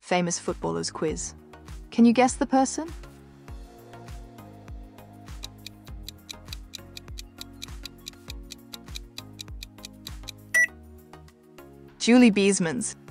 famous footballers quiz. Can you guess the person? Julie Biesmans.